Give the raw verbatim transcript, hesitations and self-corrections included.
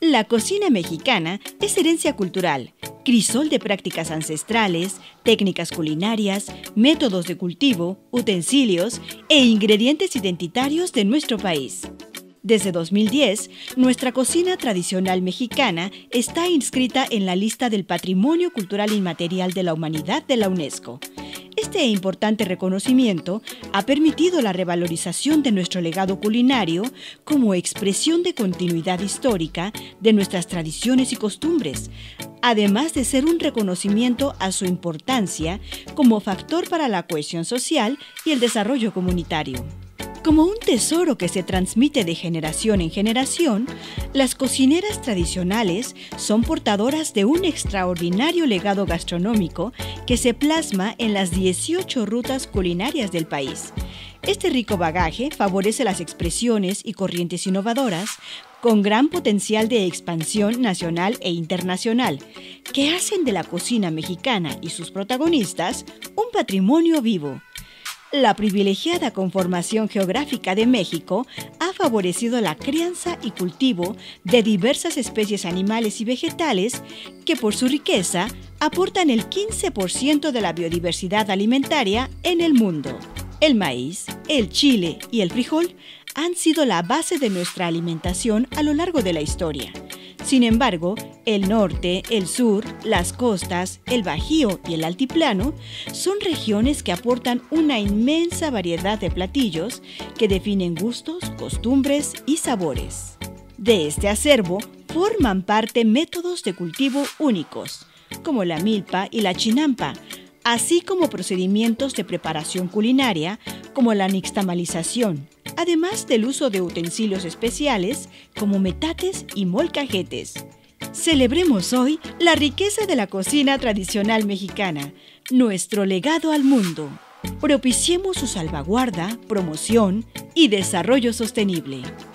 La cocina mexicana es herencia cultural, crisol de prácticas ancestrales, técnicas culinarias, métodos de cultivo, utensilios e ingredientes identitarios de nuestro país. Desde dos mil diez, nuestra cocina tradicional mexicana está inscrita en la lista del Patrimonio Cultural Inmaterial de la Humanidad de la UNESCO. Este importante reconocimiento ha permitido la revalorización de nuestro legado culinario como expresión de continuidad histórica de nuestras tradiciones y costumbres, además de ser un reconocimiento a su importancia como factor para la cohesión social y el desarrollo comunitario. Como un tesoro que se transmite de generación en generación, las cocineras tradicionales son portadoras de un extraordinario legado gastronómico que se plasma en las dieciocho rutas culinarias del país. Este rico bagaje favorece las expresiones y corrientes innovadoras con gran potencial de expansión nacional e internacional, que hacen de la cocina mexicana y sus protagonistas un patrimonio vivo. La privilegiada conformación geográfica de México ha favorecido la crianza y cultivo de diversas especies animales y vegetales que, por su riqueza, aportan el quince por ciento de la biodiversidad alimentaria en el mundo. El maíz, el chile y el frijol han sido la base de nuestra alimentación a lo largo de la historia. Sin embargo, el norte, el sur, las costas, el Bajío y el altiplano son regiones que aportan una inmensa variedad de platillos que definen gustos, costumbres y sabores. De este acervo forman parte métodos de cultivo únicos, como la milpa y la chinampa, así como procedimientos de preparación culinaria, como la nixtamalización, además del uso de utensilios especiales como metates y molcajetes. Celebremos hoy la riqueza de la cocina tradicional mexicana, nuestro legado al mundo. Propiciemos su salvaguarda, promoción y desarrollo sostenible.